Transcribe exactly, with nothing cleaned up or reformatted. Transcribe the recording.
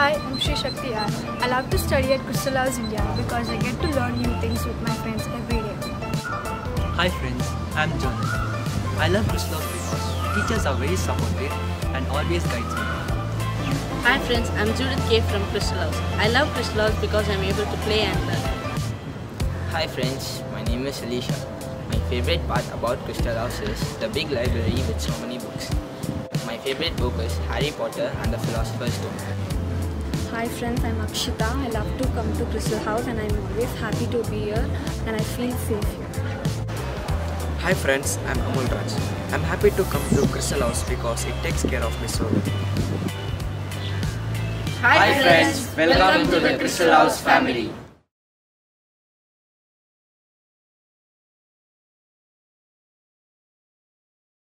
Hi, I'm Sri Shakti R. I love to study at Crystal House India because I get to learn new things with my friends every day. Hi friends, I'm John. I love Crystal House because teachers are very supportive and always guides me. Hi friends, I'm Judith K from Crystal House. I love Crystal House because I'm able to play and learn. Hi friends, my name is Alicia. My favorite part about Crystal House is the big library with so many books. My favorite book is Harry Potter and the Philosopher's Stone. Hi friends, I'm Akshita. I love to come to Crystal House and I'm always happy to be here and I feel safe here. Hi friends, I'm Amul Raj. I'm happy to come to Crystal House because it takes care of me so well. Hi, Hi friends, welcome to the Crystal House family.